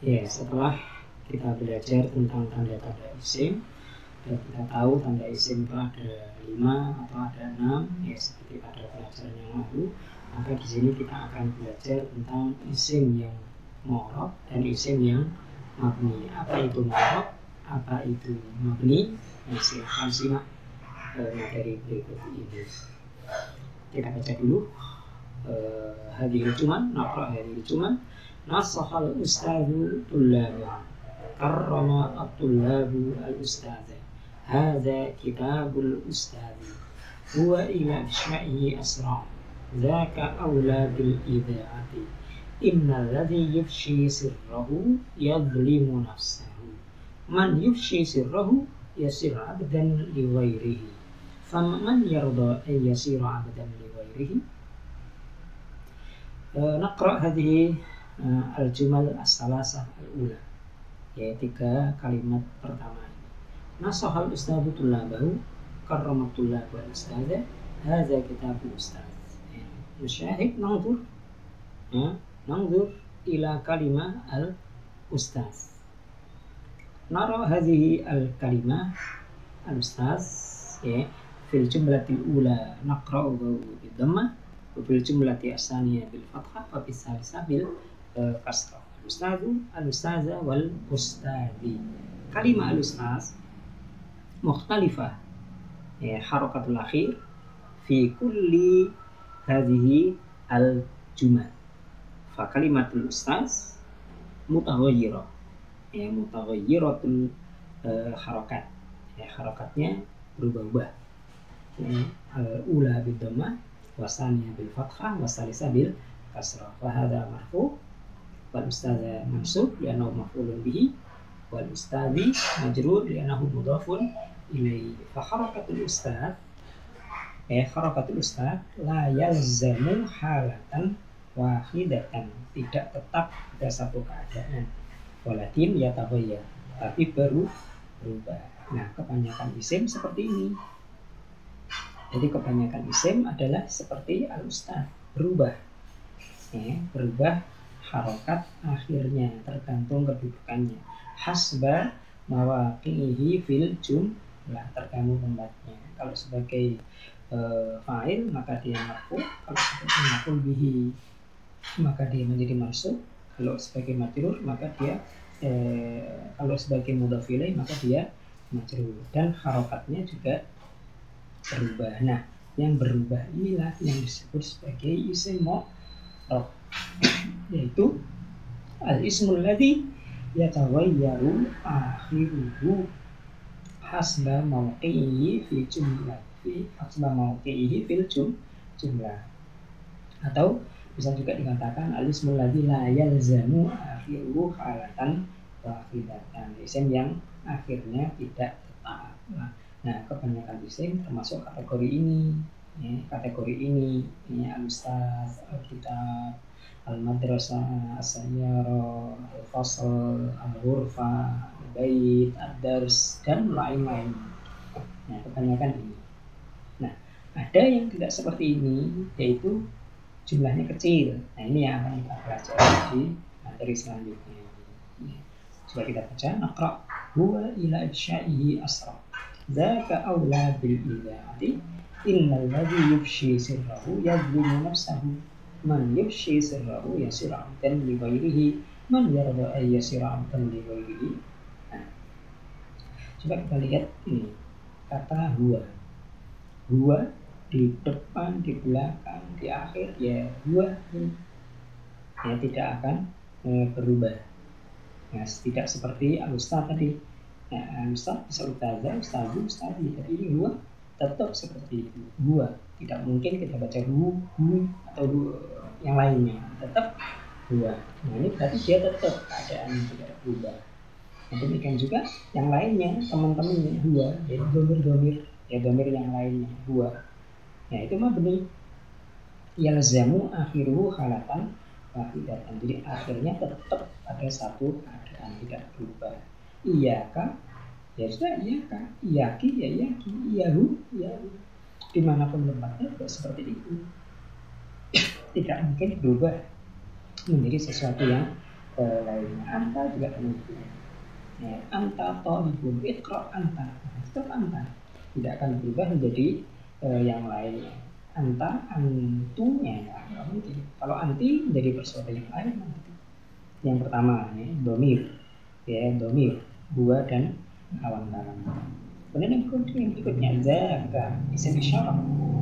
Ya, setelah kita belajar tentang tanda-tanda isim dan kita tahu tanda isim itu ada 5 atau ada 6, ya seperti pada pelajaran yang lalu, maka di sini kita akan belajar tentang isim yang mu'rab dan isim yang mabni. Apa itu mu'rab? Apa itu mabni? Nah, silahkan simak materi berikut ini. Kita baca dulu. Hadhil jumal, naqra hadhil jumal. Nasahal ustadzu tullabah, karrama at-tullabu al-ustadza. Hadza kitabul ustadzi, huwa ila syai'i asra', dzaka awla bil ida'ati. Innal ladzi yufshi sirrahu yadhlimu nafsahu. Man yufshi sirrahu yasir 'abdan li ghairihi. Faman yarda an yasira 'abdan li ghairihi. Naqra hadhihi al-jumal as-salasah al-ula, yaitu 3 kalimat pertama ini. Nasahal ustadzu tullabahu, karrama tullabu al-ustadza, hadza kitabul ustadz. Musyahid nangdur ila kalimah al-ustadz. Nara hadhihi al-kalimah al-ustadz fil jumlatil ula naqra'uhu bid-dhammah wa fil jumlati as-saniyah bil fathah wa fis salisah bil kasrah. Al-ustadzu, al-ustadza wal ustadzi. Kalimah al-ustadz mukhtalifah, harakatul akhir fi kulli hadhihi al-jumal. Fa kalimatul ustadz mutaghayyirah, mutaghayyiratul harakat, harakatnya berubah-ubah. Al-ula bid dhammah wa tsaniyah bil fathah wa tsalitsah bil kasrah. Fa hadza marfu' wal ustadza mansub li'annahu maf'ulun bihi wal ustadzi majrur li'annahu mudhafun ilaihi. Fa harakatul ustadz, harakatul ustadz la yalzamu halatan wahidatan, tidak tetap pada satu keadaan, walakin yataghayyar, tapi berubah. Nah, kebanyakan isim seperti ini. Jadi kebanyakan isim adalah seperti al-ustadz, berubah, berubah harokat akhirnya tergantung kedudukannya. Hasba mawaqihi fil jumlah, tergantung tempatnya. Kalau sebagai fa'il maka dia marfu', kalau sebagai maf'ul bihi maka dia menjadi mansub, kalau sebagai majrur maka dia kalau sebagai mudhaf ilaih maka dia majrur, dan harokatnya juga berubah. Nah, yang berubah inilah yang disebut sebagai isim mu'rab, yaitu al-ismul ladzi yataghayyaru akhiruhu hasba mawqi'ihi fil jumlah, atau bisa juga dikatakan al-ismul ladzi la yalzamu akhiruhu halatan wahidatan, isim yang akhirnya tidak tetap. Nah, kebanyakan isim termasuk kategori ini, al-ustadz, al-kitab, al-madrasah, as-sayyarah, al-fasl, al-ghurfah, al-bait, ad-dars, dan lain-lain. Nah, kebanyakan ini. Nah, ada yang tidak seperti ini, yaitu jumlahnya kecil. Nah, ini yang akan kita pelajari di materi selanjutnya. Coba kita baca. Naqra huwa ila syai'i asra, dzaka awla bil ida'ati. Innal ladzi yufshi sirrahu yadhlimu nafsahu. Man yufshi sirrahu yasir 'abdan li ghairihi. Man yarda ay yasir 'abdan li ghairihi. Nah, coba kita lihat ini kata huwa di depan, di belakang, di akhir, ya huwa ini ya tidak akan berubah. Nah, tidak seperti al-ustadz tadi. Nah, al-ustadz bisa ustadzu, ustadzi. Tapi ini huwa tetap seperti itu. Huwa tidak mungkin kita baca hu atau yang lainnya, tetap huwa. Nah, ini berarti dia tetap keadaan tidak berubah. Nah, demikian juga yang lainnya, teman-temannya huwa, yaitu domir yang lainnya huwa. Nah, itu mabni yalzamu akhiruhu halatan wahidatan. Jadi akhirnya tetap ada satu keadaan, tidak berubah. Iyaka ya sudah iyaka, iyaki ya iyaki, iyahu iyahu. Dimanapun tempatnya juga seperti itu. Tidak mungkin berubah menjadi sesuatu yang lainnya. Anta juga demikian. Ya, anta thalibun, iqra anta. Tetap anta. Tidak akan berubah menjadi yang lainnya. Anta, antumnya nggak mungkin. Kalau anti menjadi persuara yang lain. Yang pertama, ya, domir, ya domir, gua dan kawan-kawan. Kemudian yang berikutnya zaka, isim isyarat.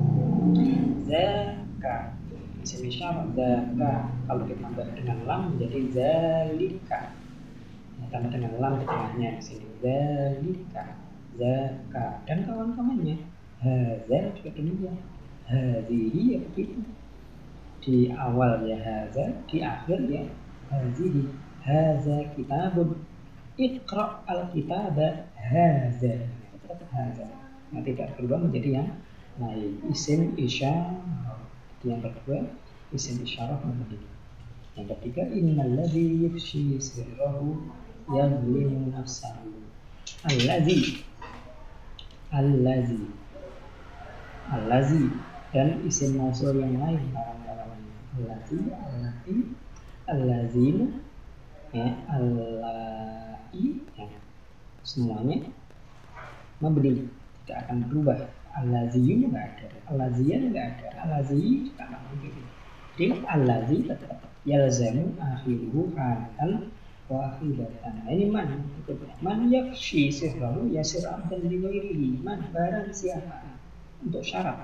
Zaka, isim isyarat. Zaka, kalau ditambah dengan lam menjadi zalika. Tambah dengan lam di tengahnya di sini. Zalika, zaka dan kawan-kawannya. Haza juga demikian. Hadhihi ya begitu. Di awal ya haza, di akhir ya hadhihi. Haza kitabun. Iqra al-kitaba haza. Tetap haza. Nah, tidak berubah menjadi yang lain. Isim isyarah. Yang kedua isim isyarah mabni. Yang ketiga innalladzi yufshi sirrahu yadhlimu nafsahu. Allazi dan isim mausul yang lain lawan-lawannya. Allati allazina ya allai ya. Semuanya mabni, tidak akan berubah. Allaziyun enggak ada, allaziyan enggak ada, allazi juga enggak mungkin. Jadi allazi tetap yalzamu akhiruhu halatan wa akhiratan. Nah, ini man yakshi sirrahu yasir abdan liwairihi. Man barang siapa untuk syarat.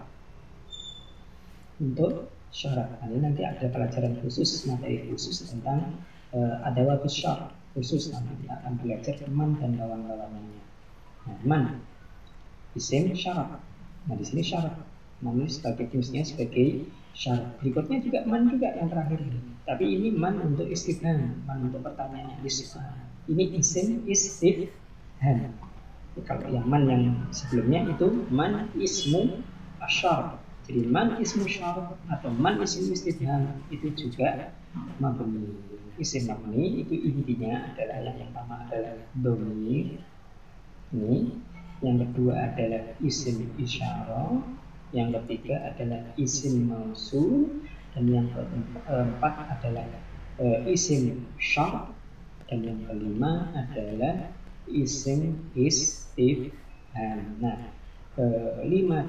Nah, ini nanti ada pelajaran khusus, materi khusus tentang adawatus syarat khusus. Nanti kita akan belajar man dan kawan-kawannya. Nah, man isim syarat. Nah, di sini syarat. Man sebagai fungsinya sebagai syarat. Berikutnya juga man juga yang terakhir. Tapi ini man untuk istifham, man untuk pertanyaan istifham. Ini isim istifham. Kalau yang man yang sebelumnya itu man ismu asyar. Jadi man ismu syarat atau man ismu istifham itu juga mabni. Isim mabni itu intinya adalah yang pertama adalah dhamir. Ini yang kedua adalah isim isyarah, yang ketiga adalah isim mausul, dan yang keempat adalah isim syarat, dan yang kelima adalah isim istifham. Nah, 5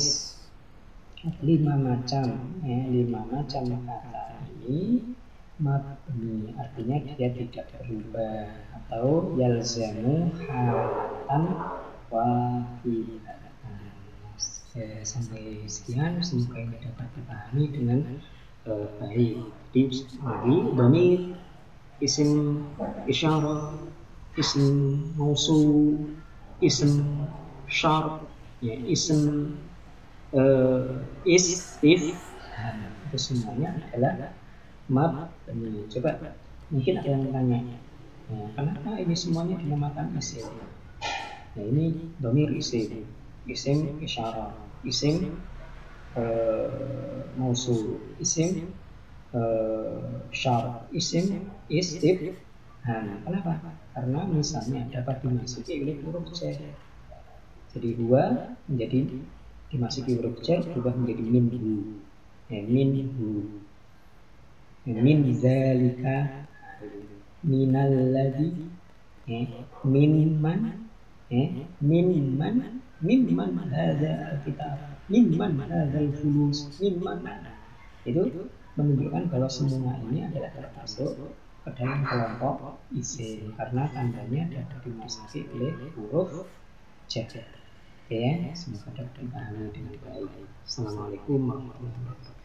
macam kata ini mabni, artinya dia tidak berubah atau yalzamu halatan wahidatan. Sampai sekian, semoga ini dapat dipahami dengan baik. Jadi dhamir, isim isyarah, isim mausul, isim syarat, ya isim istifham, itu semuanya adalah mabni. Coba mungkin ada yang tanya, kenapa ini semuanya dinamakan isim? Nah, ini dhamir isim isyarah, isim mausul, isim syarat, isim istifham. Kenapa? Karena misalnya dapat dimasuki oleh huruf jar. Jadi huwa menjadi dimasuki huruf jar berubah menjadi minhu. Minhu. Min zalika, minalladzi, mimman, mimman hadza alkitab, mimman hadzal fulus, mimman. Itu menunjukkan bahwa semua ini adalah termasuk ke dalam kelompok isim karena tandanya dapat dimasuki oleh huruf jar. Ya, semoga dapat dipahami dengan baik. Assalamualaikum warahmatullahi wabarakatuh.